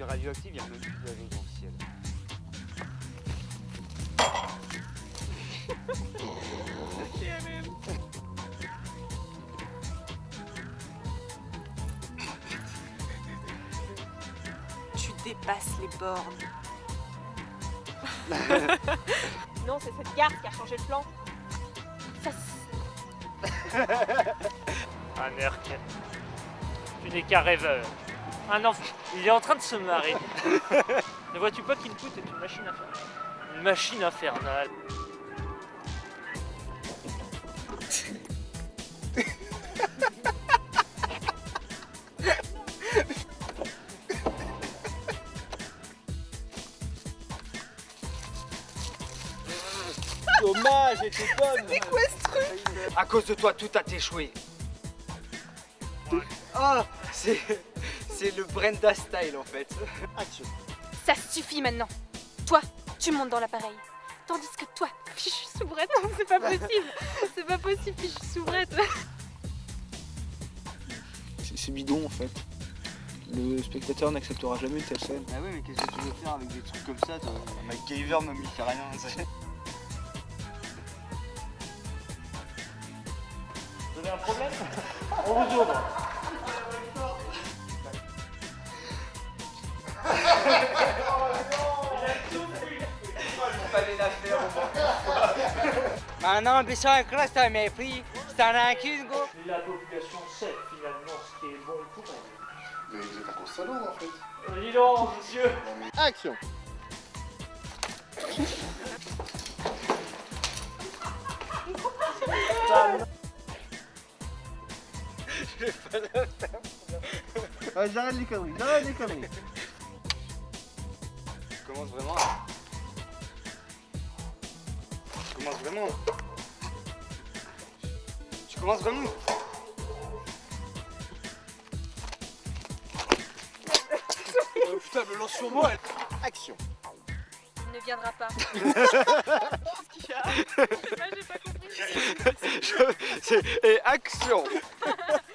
suis radioactif, il n'y a même plus d'avion dans le ciel. Tu dépasses les bornes. Non, c'est cette garde qui a changé le plan. Ça, Un Erken. Tu n'es qu'un rêveur. Un enfant. Il est en train de se marrer. Ne vois-tu pas qu'Input est une machine infernale? Une machine infernale. Dommage, j'étais bonne. C'est quoi ce truc? À cause de toi, tout a échoué. Ah, c'est le Brenda style en fait. Action. ça suffit maintenant. Toi, tu montes dans l'appareil. Tandis que toi, fichu soubrette, non, c'est pas possible. C'est pas possible, fichu soubrette. C'est bidon en fait. Le spectateur n'acceptera jamais une telle scène. Ah oui, mais qu'est-ce que tu veux faire avec des trucs comme ça, toi? MacGyver ne m'y fait rien. Vous avez un problème? On vous ouvre. Fallait la faire au moins. Maintenant, Bichon Cross, c'est un mépris. C'est un rancune, gars. La population sait finalement ce qui est bon pour elle. Mais vous êtes un constant en fait. Dis donc, monsieur. Action. Ouais, j'arrête les conneries, j'arrête les conneries. Je commence vraiment. Je commence vraiment. Je commence vraiment. Oh putain, me lance sur moi. Action. Il ne viendra pas. Qu'est-ce qu'il y a? Je sais pas, j'ai pas compris. Et action.